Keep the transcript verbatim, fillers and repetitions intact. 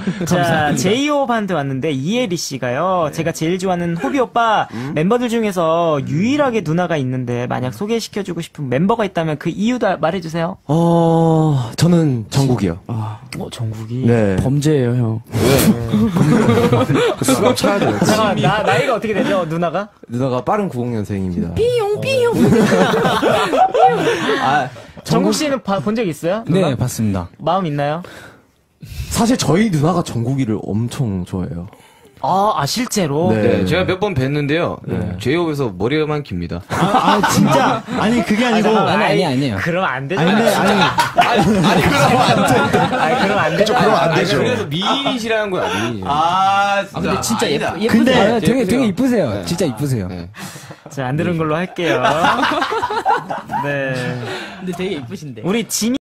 자, 제이홉한테 왔는데 이혜리 씨가요. 네. 제가 제일 좋아하는 호비 오빠 음? 멤버들 중에서 유일하게 누나가 있는데 만약 소개시켜주고 싶은 멤버가 있다면 그 이유도 말해주세요. 어, 저는 정국이요. 아, 어, 정국이? 네. 범죄예요, 형. 왜? 수갑 차야 돼요. 잠깐만, 나, 나이가 어떻게 되죠, 누나가? 누나가 빠른 구십년생입니다. 삐용, 삐용. 아, 정국 씨는 본 적 있어요? 누나? 네, 봤습니다. 마음 있나요? 사실 저희 누나가 정국이를 엄청 좋아해요. 아, 아 실제로? 네, 네 제가 몇 번 뵀는데요. 네. 제이홉에서 머리가만 깁니다. 아, 아, 진짜? 아니, 그게 아니고. 아, 아니, 아니, 아니에요. 그러면 안 되죠. 아니, 아니, 아니. 아니, 아니, 그러면 안 돼. 아니, 그러면 안 되죠. 그러면 안 되죠. 그래서 미인이시라는 거야, 미인. 아, 아, 근데 진짜 예쁘, 예쁘, 근데 아, 되게, 되게 이쁘세요. 네. 진짜 이쁘세요. 네. 자, 안 들은 걸로 할게요. 네. 근데 되게 이쁘신데. 우리 지미